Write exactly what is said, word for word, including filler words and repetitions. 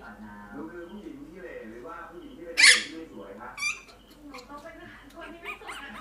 อาบน้หนูคือผู้หญิงที่เหล่หรือว่าผู้หญิงที่เป็นเด็กที่ไม่สวยครับหนูต้องเป็นคนที่ไม่สวย